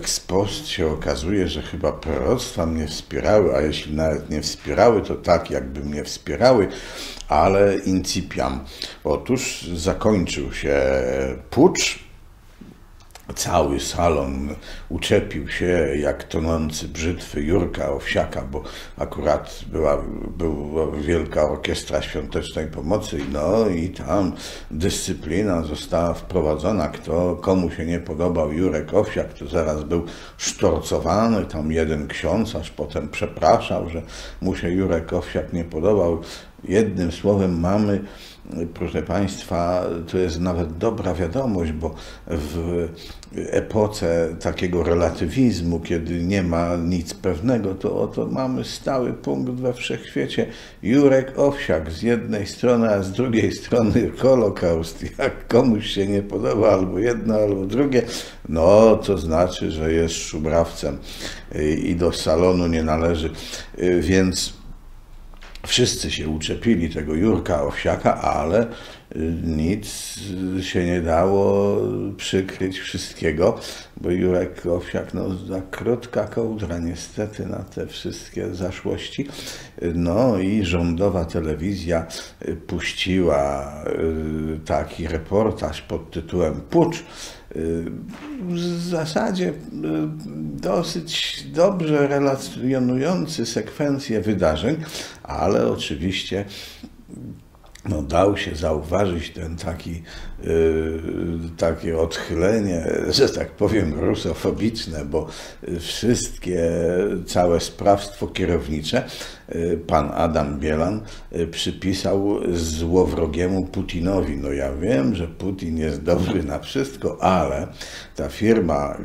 ex post się okazuje, że chyba proroctwa mnie wspierały, a jeśli nawet nie wspierały, to tak jakby mnie wspierały, ale incipiam. Otóż zakończył się pucz. Cały salon uczepił się jak tonący brzytwy Jurka Owsiaka, bo akurat była Wielka Orkiestra Świątecznej Pomocy, no i tam dyscyplina została wprowadzona. Komu się nie podobał Jurek Owsiak, to zaraz był sztorcowany, tam jeden ksiądz aż potem przepraszał, że mu się Jurek Owsiak nie podobał. Jednym słowem mamy, proszę Państwa, to jest nawet dobra wiadomość, bo w epoce takiego relatywizmu, kiedy nie ma nic pewnego, to oto mamy stały punkt we wszechświecie. Jurek Owsiak z jednej strony, a z drugiej strony Holokaust. Jak komuś się nie podoba albo jedno, albo drugie, no to znaczy, że jest szubrawcem i do salonu nie należy, więc wszyscy się uczepili tego Jurka Owsiaka, ale nic się nie dało przykryć wszystkiego, bo Jurek Owsiak, no za krótka kołdra niestety na te wszystkie zaszłości. No i rządowa telewizja puściła taki reportaż pod tytułem Pucz. W zasadzie dosyć dobrze relacjonujący sekwencję wydarzeń, ale oczywiście no, dał się zauważyć takie odchylenie, że tak powiem, rusofobiczne, bo całe sprawstwo kierownicze pan Adam Bielan przypisał złowrogiemu Putinowi. No ja wiem, że Putin jest dobry na wszystko, ale ta firma,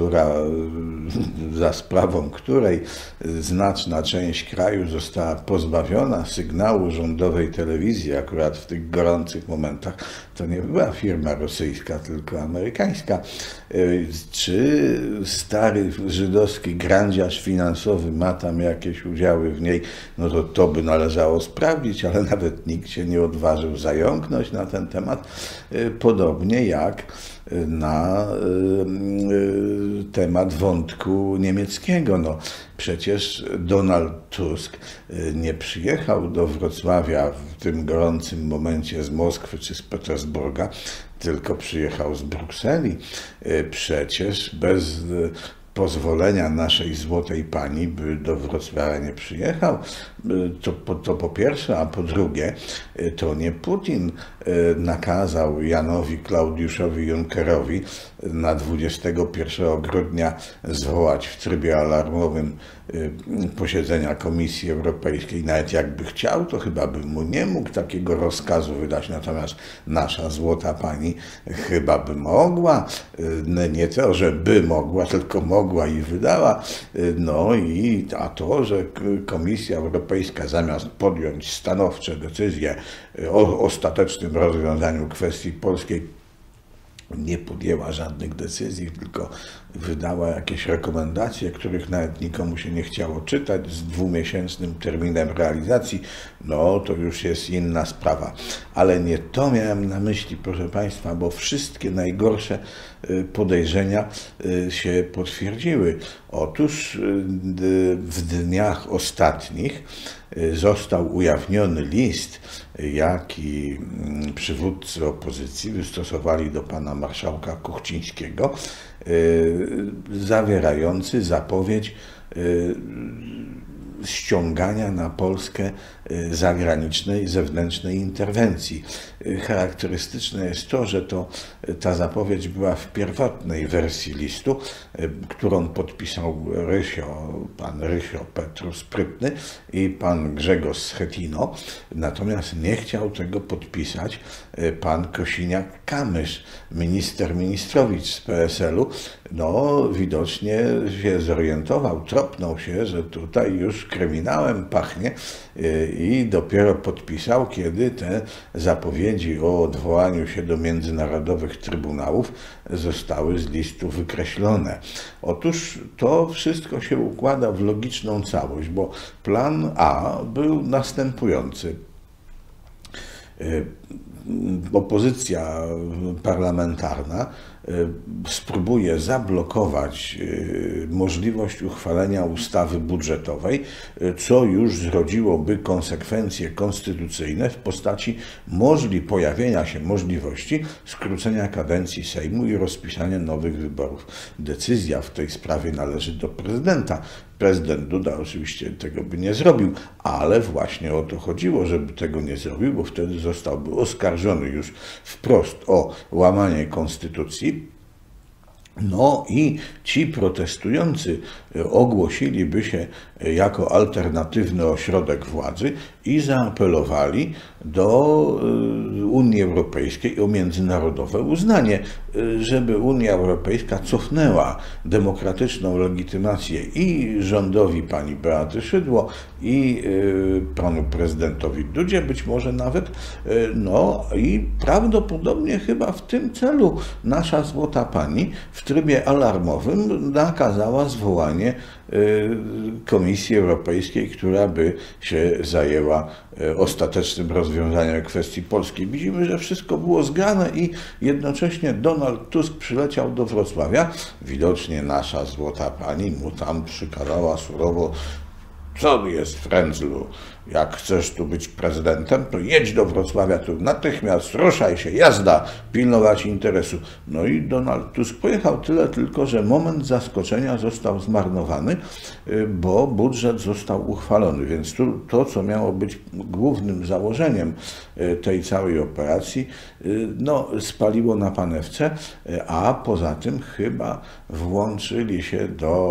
za sprawą której znaczna część kraju została pozbawiona sygnału rządowej telewizji, akurat w tych gorących momentach, to nie była firma rosyjska, tylko amerykańska. Czy stary żydowski grandziarz finansowy ma tam jakieś udziały w niej, no to by należało sprawdzić, ale nawet nikt się nie odważył zająknąć na ten temat. Podobnie jak na temat wątku niemieckiego. No, przecież Donald Tusk nie przyjechał do Wrocławia w tym gorącym momencie z Moskwy czy z Petersburga, tylko przyjechał z Brukseli. Przecież bez pozwolenia naszej złotej pani by do Wrocławia nie przyjechał. To po pierwsze, a po drugie, to nie Putin nakazał Janowi Klaudiuszowi Junckerowi na 21 grudnia zwołać w trybie alarmowym posiedzenia Komisji Europejskiej. Nawet jakby chciał, to chyba by mu nie mógł takiego rozkazu wydać, natomiast nasza złota pani chyba by mogła, nie to, że by mogła, tylko mogła i wydała. No a to, że Komisja Europejska zamiast podjąć stanowcze decyzje o ostatecznym rozwiązaniu kwestii polskiej, nie podjęła żadnych decyzji, tylko wydała jakieś rekomendacje, których nawet nikomu się nie chciało czytać, z 2-miesięcznym terminem realizacji, no to już jest inna sprawa. Ale nie to miałem na myśli, proszę Państwa, bo wszystkie najgorsze podejrzenia się potwierdziły. Otóż w dniach ostatnich został ujawniony list, jaki przywódcy opozycji wystosowali do pana marszałka Kuchcińskiego, zawierający zapowiedź ściągania na Polskę zagranicznej, zewnętrznej interwencji. Charakterystyczne jest to, że ta zapowiedź była w pierwotnej wersji listu, którą podpisał pan Rysio Petru Sprytny i pan Grzegorz Schettino, natomiast nie chciał tego podpisać pan Kosiniak-Kamysz, ministrowicz z PSL-u. No, widocznie się zorientował, tropnął się, że tutaj już kryminałem pachnie i dopiero podpisał, kiedy te zapowiedzi o odwołaniu się do międzynarodowych trybunałów zostały z listu wykreślone. Otóż to wszystko się układa w logiczną całość, bo plan A był następujący. Opozycja parlamentarna spróbuje zablokować możliwość uchwalenia ustawy budżetowej, co już zrodziłoby konsekwencje konstytucyjne w postaci pojawienia się możliwości skrócenia kadencji Sejmu i rozpisania nowych wyborów. Decyzja w tej sprawie należy do prezydenta. Prezydent Duda oczywiście tego by nie zrobił, ale właśnie o to chodziło, żeby tego nie zrobił, bo wtedy zostałby oskarżony już wprost o łamanie konstytucji. No i ci protestujący ogłosiliby się jako alternatywny ośrodek władzy i zaapelowali do Unii Europejskiej o międzynarodowe uznanie, żeby Unia Europejska cofnęła demokratyczną legitymację i rządowi pani Beaty Szydło, i panu prezydentowi Dudzie, być może nawet, no i prawdopodobnie chyba w tym celu nasza złota pani w trybie alarmowym nakazała zwołanie Komisji Europejskiej, która by się zajęła ostatecznym rozwiązaniem kwestii polskiej. Widzimy, że wszystko było zgrane i jednocześnie Donald Tusk przyleciał do Wrocławia. Widocznie nasza złota pani mu tam przykazała surowo: co jest, frędzlu, jak chcesz tu być prezydentem, to jedź do Wrocławia, tu natychmiast, ruszaj się, jazda, pilnować interesu. No i Donald Tusk pojechał, tyle tylko, że moment zaskoczenia został zmarnowany, bo budżet został uchwalony, więc to, co miało być głównym założeniem tej całej operacji, no, spaliło na panewce, a poza tym chyba włączyli się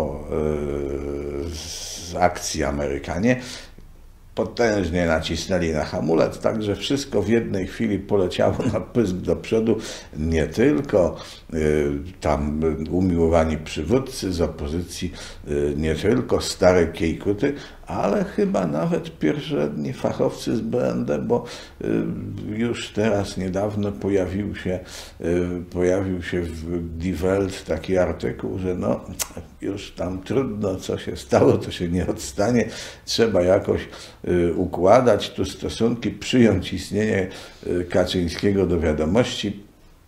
z akcji Amerykanie, potężnie nacisnęli na hamulec, tak że wszystko w jednej chwili poleciało na pysk do przodu. Nie tylko tam umiłowani przywódcy z opozycji, nie tylko stare kiejkuty, ale chyba nawet pierwszorzędni fachowcy z BND, bo już teraz niedawno pojawił się w Die Welt taki artykuł, że no już tam trudno, co się stało, to się nie odstanie, trzeba jakoś układać tu stosunki, przyjąć istnienie Kaczyńskiego do wiadomości.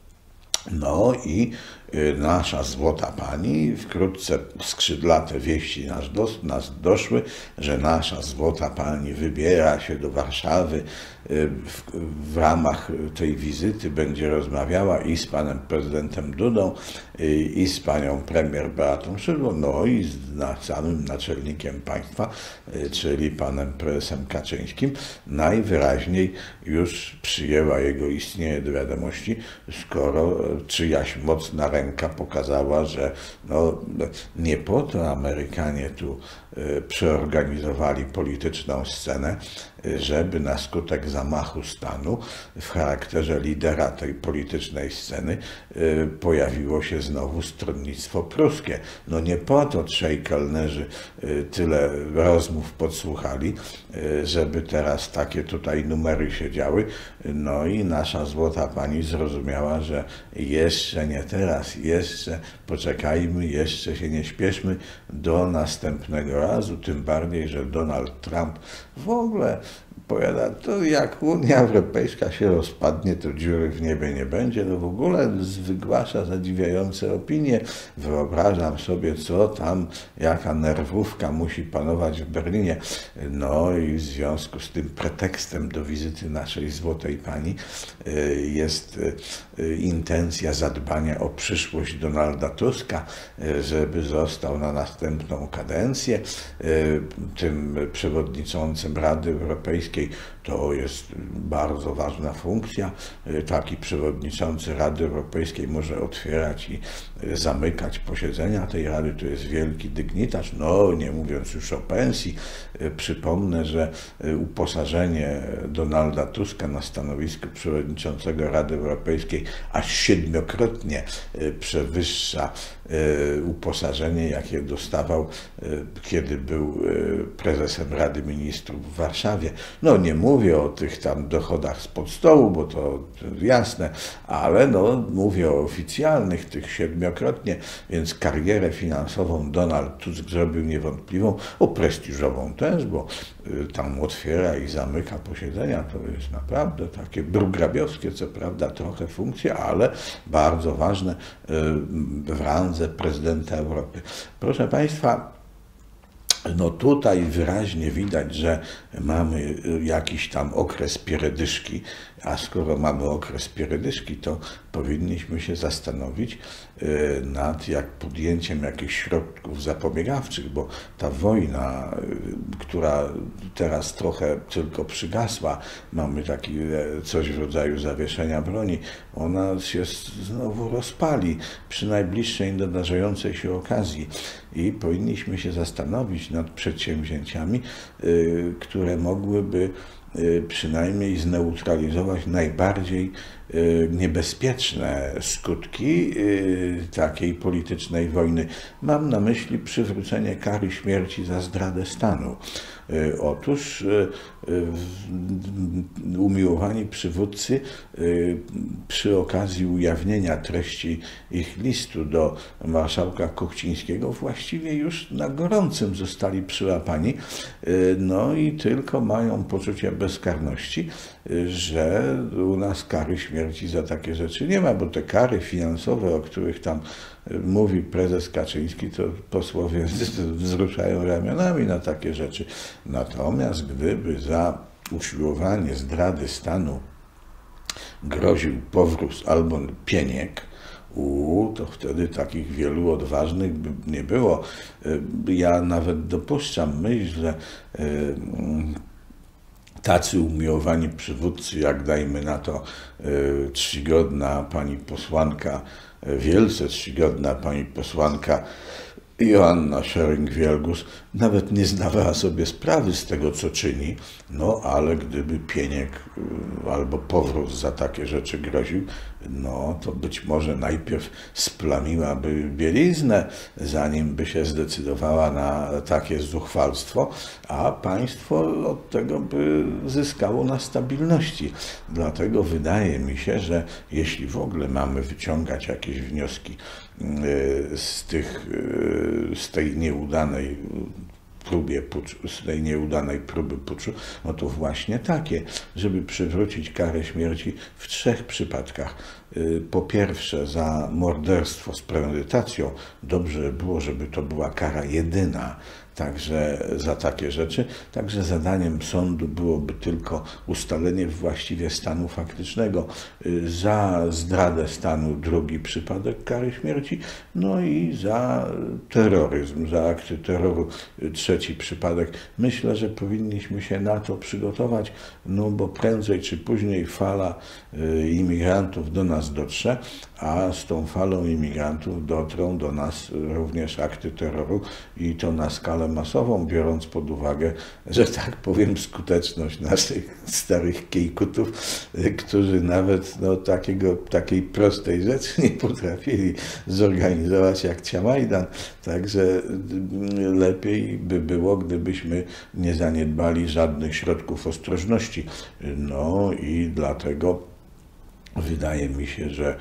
No i nasza złota pani, wkrótce skrzydlate wieści nas doszły, że nasza złota pani wybiera się do Warszawy. W ramach tej wizyty będzie rozmawiała i z panem prezydentem Dudą, i z panią premier Beatą Szydło, no i z samym naczelnikiem państwa, czyli panem prezesem Kaczyńskim. Najwyraźniej już przyjęła jego istnienie do wiadomości, skoro czyjaś mocna ręka pokazała, że no, nie po to Amerykanie tu przeorganizowali polityczną scenę, żeby na skutek zamachu stanu w charakterze lidera tej politycznej sceny pojawiło się znowu stronnictwo pruskie. No nie po to trzej kelnerzy tyle rozmów podsłuchali, żeby teraz takie tutaj numery się działy. No i nasza złota pani zrozumiała, że jeszcze nie teraz, jeszcze poczekajmy, jeszcze się nie śpieszmy do następnego razu, tym bardziej, że Donald Trump w ogóle powiada, to jak Unia Europejska się rozpadnie, to dziury w niebie nie będzie. No w ogóle wygłasza zadziwiające opinie. Wyobrażam sobie, co tam, jaka nerwówka musi panować w Berlinie. No i w związku z tym pretekstem do wizyty naszej złotej pani jest intencja zadbania o przyszłość Donalda Tuska, żeby został na następną kadencję tym przewodniczącym Rady Europejskiej. To jest bardzo ważna funkcja. Taki przewodniczący Rady Europejskiej może otwierać i zamykać posiedzenia tej Rady. To jest wielki dygnitarz. No, nie mówiąc już o pensji. Przypomnę, że uposażenie Donalda Tuska na stanowisku przewodniczącego Rady Europejskiej aż 7-krotnie przewyższa uposażenie, jakie dostawał, kiedy był prezesem Rady Ministrów w Warszawie. No nie mówię o tych tam dochodach spod stołu, bo to jasne, ale no mówię o oficjalnych, tych 7-krotnie, więc karierę finansową Donald Tusk zrobił niewątpliwą, o prestiżową też, bo tam otwiera i zamyka posiedzenia, to jest naprawdę takie brugrabiowskie, co prawda trochę funkcje, ale bardzo ważne w randze prezydenta Europy. Proszę Państwa, no tutaj wyraźnie widać, że mamy jakiś tam okres pieredyszki, a skoro mamy okres pieredyszki, to powinniśmy się zastanowić nad podjęciem jakichś środków zapobiegawczych, bo ta wojna, która teraz trochę tylko przygasła, mamy taki coś w rodzaju zawieszenia broni, ona się znowu rozpali przy najbliższej nadarzającej się okazji i powinniśmy się zastanowić nad przedsięwzięciami, które mogłyby przynajmniej zneutralizować najbardziej niebezpieczne skutki takiej politycznej wojny. Mam na myśli przywrócenie kary śmierci za zdradę stanu. Otóż umiłowani przywódcy przy okazji ujawnienia treści ich listu do marszałka Kuchcińskiego właściwie już na gorącym zostali przyłapani, no i tylko mają poczucie bezkarności, że u nas kary śmierci za takie rzeczy nie ma, bo te kary finansowe, o których tam mówi prezes Kaczyński, to posłowie wzruszają ramionami na takie rzeczy. Natomiast gdyby za usiłowanie zdrady stanu groził powróz albo pieniek, to wtedy takich wielu odważnych by nie było. Ja nawet dopuszczam myśl, że tacy umiłowani przywódcy, jak dajmy na to czcigodna pani posłanka, wielce czcigodna pani posłanka Joanna Scheuring-Wielgus, nawet nie zdawała sobie sprawy z tego, co czyni, no ale gdyby pieniek albo powrót za takie rzeczy groził, no to być może najpierw splamiłaby bieliznę, zanim by się zdecydowała na takie zuchwalstwo, a państwo od tego by zyskało na stabilności. Dlatego wydaje mi się, że jeśli w ogóle mamy wyciągać jakieś wnioski z tej nieudanej próby puczu, no to właśnie takie, żeby przywrócić karę śmierci w 3 przypadkach. Po pierwsze za morderstwo z premedytacją, dobrze było, żeby to była kara jedyna, także za takie rzeczy. Także zadaniem sądu byłoby tylko ustalenie właściwie stanu faktycznego. Za zdradę stanu 2. przypadek kary śmierci, no i za terroryzm, za akty terroru 3. przypadek. Myślę, że powinniśmy się na to przygotować, no bo prędzej czy później fala imigrantów do nas dotrze, a z tą falą imigrantów dotrą do nas również akty terroru i to na skalę masową, biorąc pod uwagę, że tak powiem, skuteczność naszych starych kiejkutów, którzy nawet takiej prostej rzeczy nie potrafili zorganizować jak Ciamajdan. Także lepiej by było, gdybyśmy nie zaniedbali żadnych środków ostrożności. No i dlatego wydaje mi się, że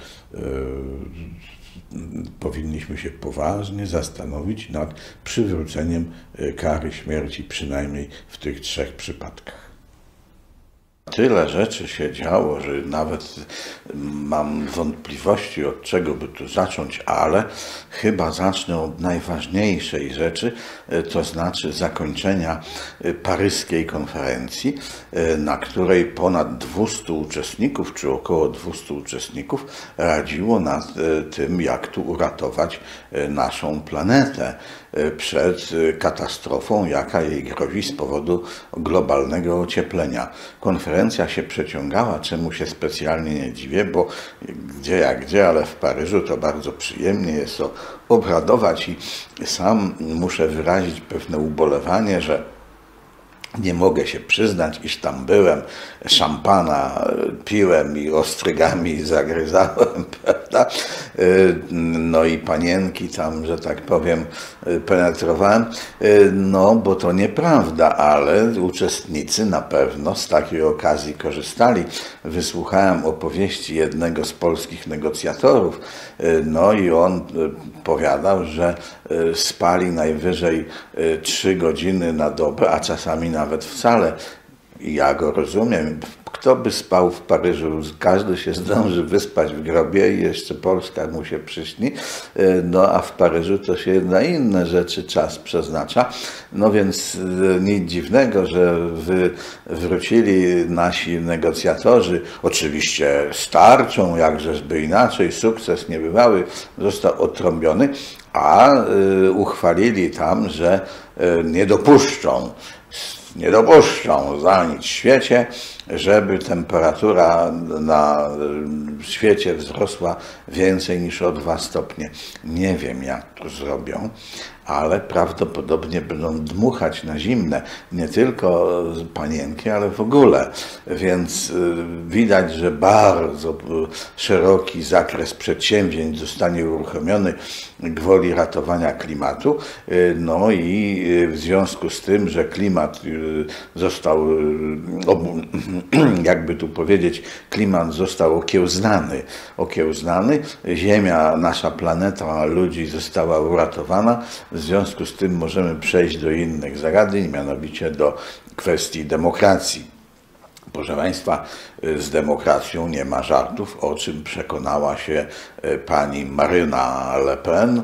powinniśmy się poważnie zastanowić nad przywróceniem kary śmierci, przynajmniej w tych 3 przypadkach. Tyle rzeczy się działo, że nawet mam wątpliwości, od czego by tu zacząć, ale chyba zacznę od najważniejszej rzeczy, to znaczy zakończenia paryskiej konferencji, na której ponad 200 uczestników, czy około 200 uczestników radziło nad tym, jak tu uratować naszą planetę przed katastrofą, jaka jej grozi z powodu globalnego ocieplenia. Konferencja się przeciągała, czemu się specjalnie nie dziwię, bo gdzie jak gdzie, ale w Paryżu to bardzo przyjemnie jest obradować i sam muszę wyrazić pewne ubolewanie, że Nie mogę się przyznać, iż tam byłem, szampana piłem i ostrygami zagryzałem, prawda? No i panienki tam, że tak powiem, penetrowałem. No, bo to nieprawda, ale uczestnicy na pewno z takiej okazji korzystali. Wysłuchałem opowieści jednego z polskich negocjatorów, no i on powiadał, że spali najwyżej 3 godziny na dobę, a czasami nawet wcale. I ja go rozumiem. Kto by spał w Paryżu? Każdy się zdąży wyspać w grobie i jeszcze Polska mu się przyśni. No a w Paryżu to się na inne rzeczy czas przeznacza. No więc nic dziwnego, że wrócili nasi negocjatorzy. Oczywiście starczą, jakżeżby inaczej, sukces niebywały został odtrąbiony, a uchwalili tam, że nie dopuszczą za nic w świecie, żeby temperatura na świecie wzrosła więcej niż o 2 stopnie. Nie wiem, jak to zrobią, ale prawdopodobnie będą dmuchać na zimne, nie tylko panienki, ale w ogóle. Więc widać, że bardzo szeroki zakres przedsięwzięć zostanie uruchomiony gwoli ratowania klimatu. No i w związku z tym, że klimat został, jakby tu powiedzieć, klimat został okiełznany, Ziemia, nasza planeta ludzi została uratowana. W związku z tym możemy przejść do innych zagadnień, mianowicie do kwestii demokracji. Proszę Państwa, z demokracją nie ma żartów, o czym przekonała się pani Marine Le Pen,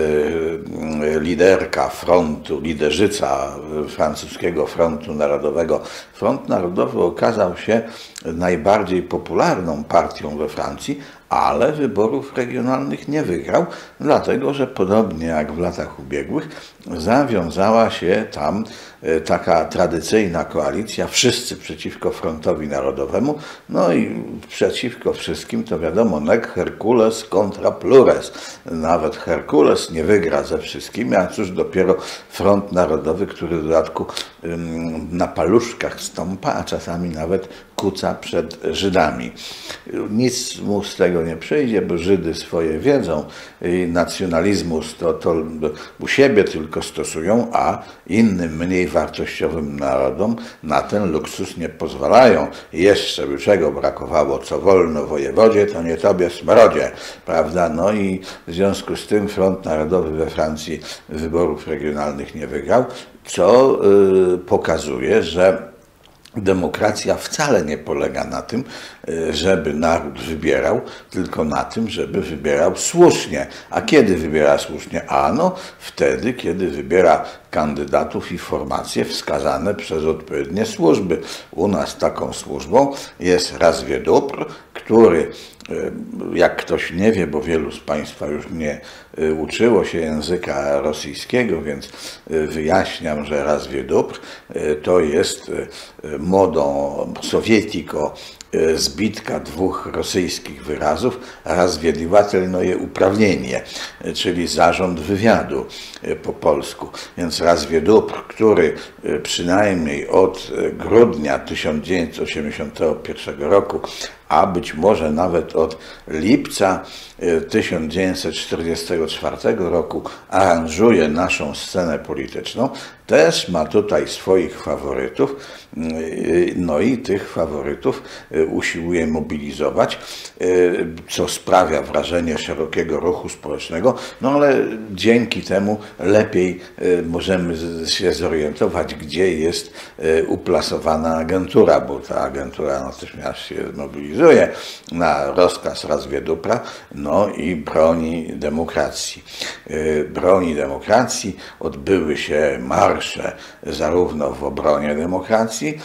liderka frontu, liderzyca francuskiego Frontu Narodowego. Front Narodowy okazał się najbardziej popularną partią we Francji, ale wyborów regionalnych nie wygrał, dlatego że podobnie jak w latach ubiegłych zawiązała się tam taka tradycyjna koalicja, wszyscy przeciwko Frontowi Narodowemu, no i przeciwko wszystkim to wiadomo, nec Hercules contra plures. Nawet Herkules nie wygra ze wszystkimi, a cóż dopiero Front Narodowy, który w dodatku na paluszkach stąpa, a czasami nawet kuca przed Żydami. Nic mu z tego nie przyjdzie, bo Żydy swoje wiedzą i nacjonalizmus to u siebie tylko stosują, a innym, mniej wartościowym narodom na ten luksus nie pozwalają. Jeszcze by czego brakowało, co wolno wojewodzie, to nie tobie smrodzie, prawda? No i w związku z tym Front Narodowy we Francji wyborów regionalnych nie wygrał, co pokazuje, że demokracja wcale nie polega na tym, żeby naród wybierał, tylko na tym, żeby wybierał słusznie. A kiedy wybiera słusznie? Ano wtedy, kiedy wybiera kandydatów i formacje wskazane przez odpowiednie służby. U nas taką służbą jest Razwiedź Dóbr, który, jak ktoś nie wie, bo wielu z Państwa już nie uczyło się języka rosyjskiego, więc wyjaśniam, że Razwiedź Dóbr to jest modą sowietiko zbitka 2 rosyjskich wyrazów, razwiedliwatelnoje uprawnienie, czyli zarząd wywiadu po polsku. Więc Razwiedź Dóbr, który przynajmniej od grudnia 1981 roku, a być może nawet od lipca 1944 roku aranżuje naszą scenę polityczną, też ma tutaj swoich faworytów, no i tych faworytów usiłuje mobilizować, co sprawia wrażenie szerokiego ruchu społecznego, no ale dzięki temu lepiej możemy się zorientować, gdzie jest uplasowana agentura, bo ta agentura natychmiast się mobilizuje na rozkaz Razwiedź Dóbra, no i broni demokracji. Broni demokracji, odbyły się marsze zarówno w obronie demokracji,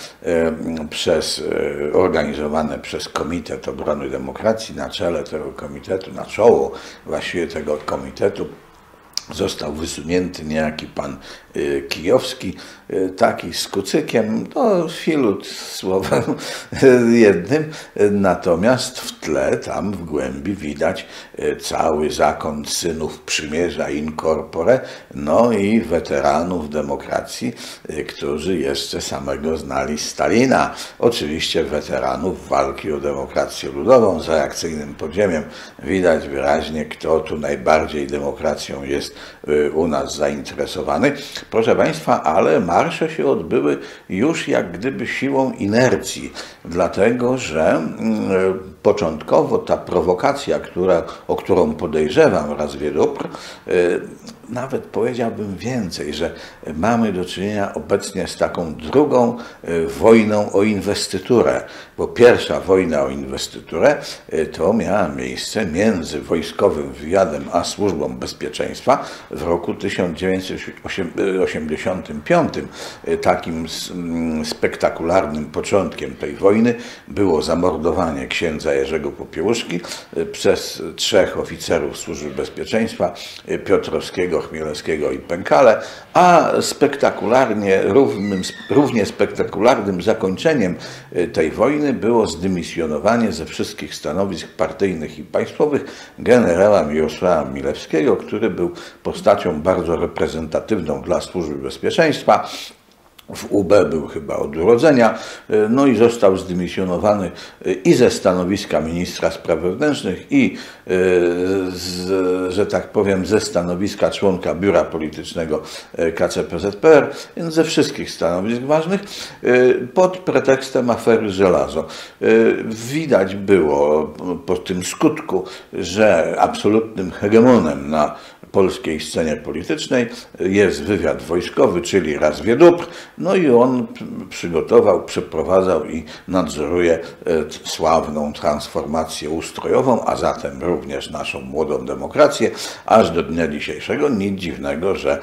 organizowane przez Komitet Obrony Demokracji. Na czele tego komitetu, na czoło właściwie tego komitetu został wysunięty niejaki pan Kijowski, taki z kucykiem, no filut słowem jednym, natomiast w tle, tam w głębi widać cały zakon synów przymierza in corpore, no i weteranów demokracji, którzy jeszcze samego znali Stalina. Oczywiście weteranów walki o demokrację ludową z reakcyjnym podziemiem. Widać wyraźnie, kto tu najbardziej demokracją jest u nas zainteresowany. Proszę Państwa, ale marsze się odbyły już jak gdyby siłą inercji, dlatego że początkowo ta prowokacja, o którą podejrzewam Razwiedopr, nawet powiedziałbym więcej, że mamy do czynienia obecnie z taką drugą wojną o inwestyturę, bo pierwsza wojna o inwestyturę to miała miejsce między wojskowym wywiadem a służbą bezpieczeństwa w roku 1985. Takim spektakularnym początkiem tej wojny było zamordowanie księdza Jerzego Popiełuszki przez 3 oficerów służby bezpieczeństwa, Piotrowskiego, Chmielewskiego i Pękale, a równie spektakularnym zakończeniem tej wojny było zdymisjonowanie ze wszystkich stanowisk partyjnych i państwowych generała Mirosława Milewskiego, który był postacią bardzo reprezentatywną dla służby bezpieczeństwa. W UB był chyba od urodzenia, no i został zdymisjonowany i ze stanowiska ministra spraw wewnętrznych, i że tak powiem, ze stanowiska członka biura politycznego KCPZPR, więc ze wszystkich stanowisk ważnych, pod pretekstem afery Żelazo. Widać było po tym skutku, że absolutnym hegemonem na polskiej scenie politycznej jest wywiad wojskowy, czyli Razwiedopr, no i on przygotował, przeprowadzał i nadzoruje sławną transformację ustrojową, a zatem również naszą młodą demokrację, aż do dnia dzisiejszego. Nic dziwnego, że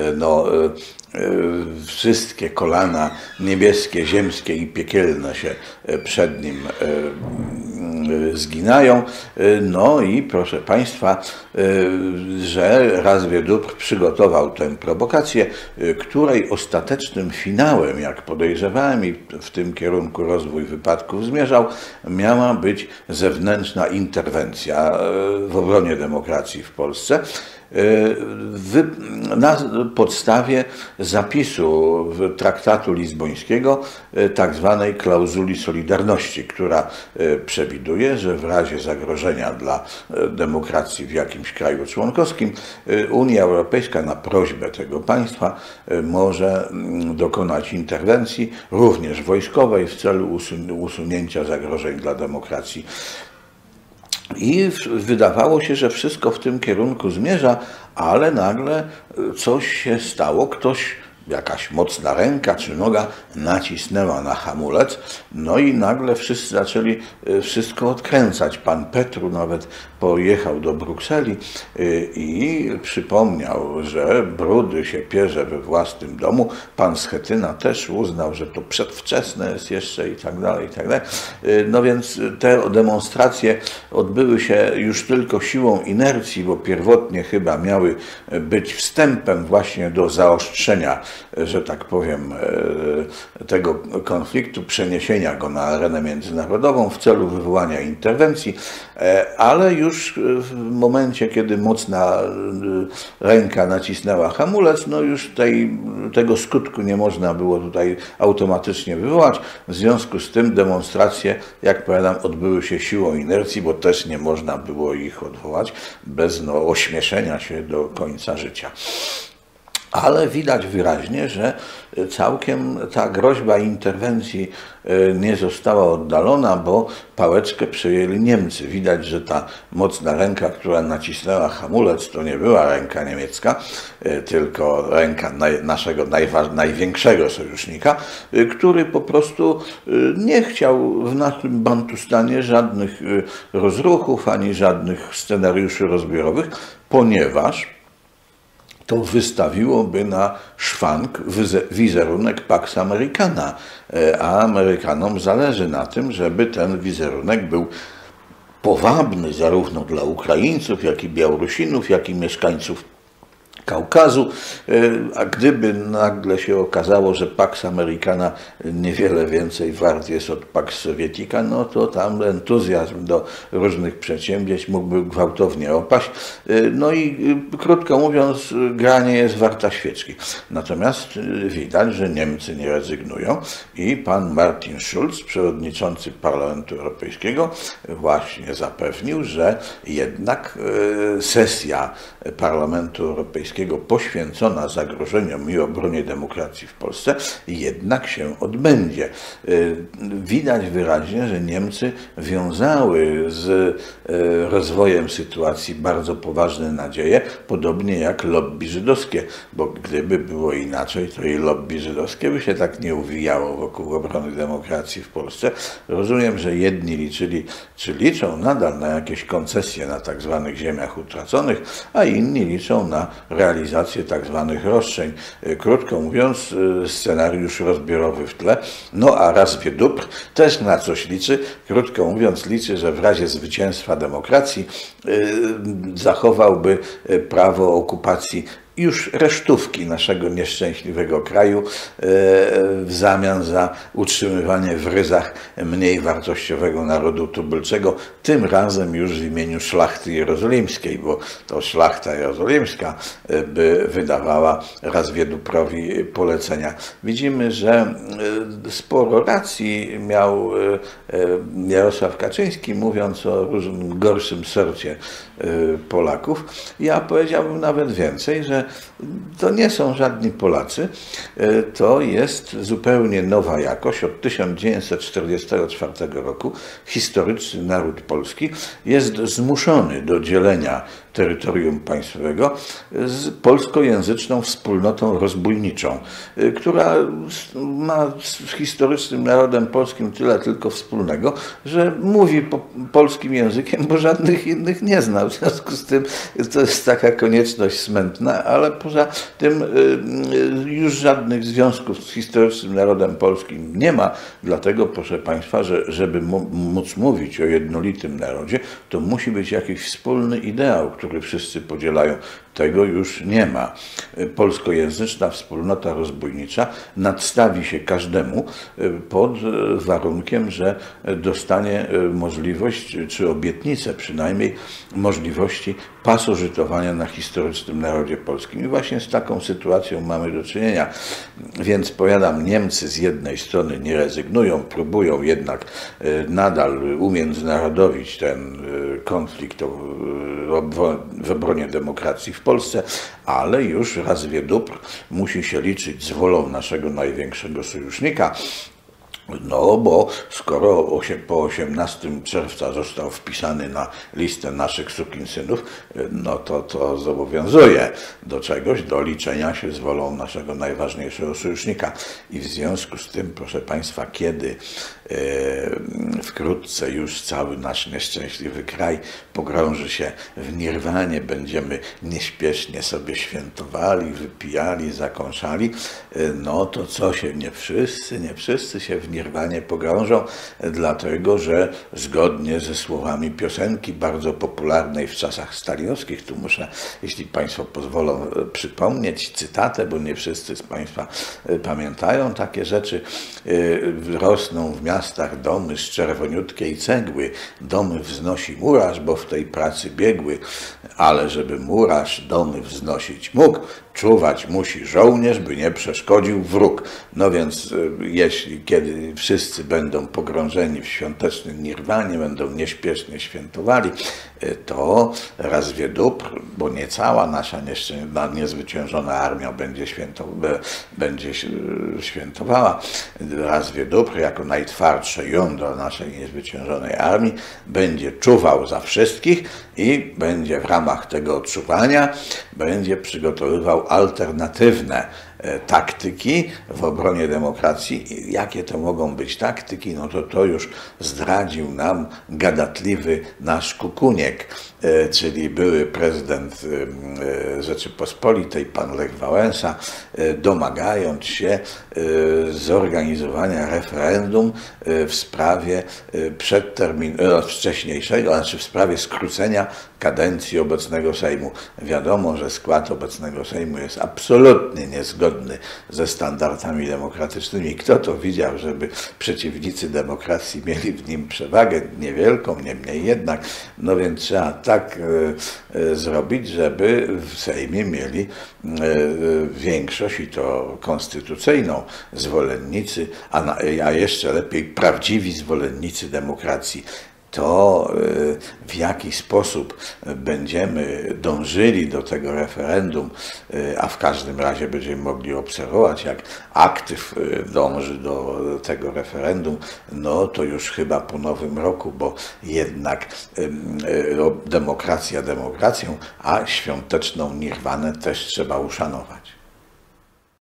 wszystkie kolana niebieskie, ziemskie i piekielne się przed nim zginają. No i proszę Państwa, że Razwiedopr przygotował tę prowokację, której ostatecznym finałem, jak podejrzewałem i w tym kierunku rozwój wypadków zmierzał, miała być zewnętrzna interwencja w obronie demokracji w Polsce na podstawie zapisu traktatu lizbońskiego, tak zwanej klauzuli solidarności, która przewiduje, że w razie zagrożenia dla demokracji w jakimś kraju członkowskim Unia Europejska na prośbę tego państwa może dokonać interwencji, również wojskowej, w celu usunięcia zagrożeń dla demokracji. I wydawało się, że wszystko w tym kierunku zmierza, ale nagle coś się stało, jakaś mocna ręka czy noga nacisnęła na hamulec, no i nagle wszyscy zaczęli wszystko odkręcać. Pan Petru nawet pojechał do Brukseli i przypomniał, że brudy się pierze we własnym domu. Pan Schetyna też uznał, że to przedwczesne jest jeszcze i tak dalej, i tak dalej. No więc te demonstracje odbyły się już tylko siłą inercji, bo pierwotnie chyba miały być wstępem właśnie do zaostrzenia, że tak powiem, tego konfliktu, przeniesienia go na arenę międzynarodową w celu wywołania interwencji, ale już w momencie, kiedy mocna ręka nacisnęła hamulec, no już tego skutku nie można było tutaj automatycznie wywołać. W związku z tym demonstracje, jak powiadam, odbyły się siłą inercji, bo też nie można było ich odwołać bez ośmieszenia się do końca życia. Ale widać wyraźnie, że całkiem ta groźba interwencji nie została oddalona, bo pałeczkę przejęli Niemcy. Widać, że ta mocna ręka, która nacisnęła hamulec, to nie była ręka niemiecka, tylko ręka naszego największego sojusznika, który po prostu nie chciał w naszym Bantustanie żadnych rozruchów, ani żadnych scenariuszy rozbiorowych, ponieważ to wystawiłoby na szwank wizerunek Pax Americana, a Amerykanom zależy na tym, żeby ten wizerunek był powabny zarówno dla Ukraińców, jak i Białorusinów, jak i mieszkańców Kaukazu, a gdyby nagle się okazało, że Pax Americana niewiele więcej wart jest od Pax Sovietica, no to tam entuzjazm do różnych przedsięwzięć mógłby gwałtownie opaść. No i krótko mówiąc, gra nie jest warta świeczki. Natomiast widać, że Niemcy nie rezygnują i pan Martin Schulz, przewodniczący Parlamentu Europejskiego, właśnie zapewnił, że jednak sesja Parlamentu Europejskiego poświęcona zagrożeniom i obronie demokracji w Polsce jednak się odbędzie. Widać wyraźnie, że Niemcy wiązały z rozwojem sytuacji bardzo poważne nadzieje, podobnie jak lobby żydowskie, bo gdyby było inaczej, to i lobby żydowskie by się tak nie uwijało wokół obrony demokracji w Polsce. Rozumiem, że jedni liczyli, czy liczą nadal na jakieś koncesje na tak zwanych ziemiach utraconych, a inni liczą na realizację tak zwanych roszczeń. Krótko mówiąc, scenariusz rozbiorowy w tle. No a Razwie Dóbr też na coś liczy. Krótko mówiąc, liczy, że w razie zwycięstwa demokracji zachowałby prawo okupacji już resztówki naszego nieszczęśliwego kraju w zamian za utrzymywanie w ryzach mniej wartościowego narodu tubylczego, tym razem już w imieniu szlachty jerozolimskiej, bo to szlachta jerozolimska by wydawała Razwie Dóbrowi polecenia. Widzimy, że sporo racji miał Jarosław Kaczyński, mówiąc o różnym gorszym sorcie Polaków. Ja powiedziałbym nawet więcej, że to nie są żadni Polacy, to jest zupełnie nowa jakość. Od 1944 roku historyczny naród polski jest zmuszony do dzielenia terytorium państwowego z polskojęzyczną wspólnotą rozbójniczą, która ma z historycznym narodem polskim tyle tylko wspólnego, że mówi polskim językiem, bo żadnych innych nie zna. W związku z tym to jest taka konieczność smętna, ale poza tym już żadnych związków z historycznym narodem polskim nie ma. Dlatego, proszę Państwa, że żeby móc mówić o jednolitym narodzie, to musi być jakiś wspólny ideał, który wszyscy podzielają. Tego już nie ma. Polskojęzyczna wspólnota rozbójnicza nadstawi się każdemu pod warunkiem, że dostanie możliwość, czy obietnicę przynajmniej, możliwości pasożytowania na historycznym narodzie polskim. I właśnie z taką sytuacją mamy do czynienia. Więc powiadam, Niemcy z jednej strony nie rezygnują, próbują jednak nadal umiędzynarodowić ten konflikt w obronie demokracji w Polsce, ale już Razwie Dóbr musi się liczyć z wolą naszego największego sojusznika. No bo skoro po 18 czerwca został wpisany na listę naszych sukinsynów, no to zobowiązuje do czegoś, do liczenia się z wolą naszego najważniejszego sojusznika. I w związku z tym, proszę Państwa, kiedy wkrótce już cały nasz nieszczęśliwy kraj pogrąży się w nirwanie, będziemy nieśpiesznie sobie świętowali, wypijali, zakąszali, no to co się, nie wszyscy się w nirwanie pogrążą, dlatego że zgodnie ze słowami piosenki bardzo popularnej w czasach stalinowskich, tu muszę, jeśli Państwo pozwolą, przypomnieć cytatę, bo nie wszyscy z Państwa pamiętają takie rzeczy. Rosną w miastach domy z czerwoniutkiej cegły, domy wznosi murarz, bo w tej pracy biegły, ale żeby murarz domy wznosić mógł, czuwać musi żołnierz, by nie przeszkodził wróg. No więc kiedy wszyscy będą pogrążeni w świątecznym nirwanie, będą nieśpiesznie świętowali, to Razwie Dóbr, bo nie cała nasza niezwyciężona armia będzie świętowała, Razwie Dóbr jako najtwardsze jądro naszej niezwyciężonej armii będzie czuwał za wszystkich i będzie w ramach tego czuwania będzie przygotowywał alternatywne taktyki w obronie demokracji. Jakie to mogą być taktyki? No to już zdradził nam gadatliwy nasz Kukuniek, czyli były prezydent Rzeczypospolitej, pan Lech Wałęsa, domagając się zorganizowania referendum w sprawie wcześniejszego, znaczy w sprawie skrócenia kadencji obecnego Sejmu. Wiadomo, że skład obecnego Sejmu jest absolutnie niezgodny ze standardami demokratycznymi. Kto to widział, żeby przeciwnicy demokracji mieli w nim przewagę niewielką, niemniej jednak, no więc trzeba tak zrobić, żeby w Sejmie mieli większość i to konstytucyjną zwolennicy, a jeszcze lepiej prawdziwi zwolennicy demokracji. To w jaki sposób będziemy dążyli do tego referendum, a w każdym razie będziemy mogli obserwować, jak aktyw dąży do tego referendum, no to już chyba po nowym roku, bo jednak demokracja demokracją, a świąteczną nirwanę też trzeba uszanować.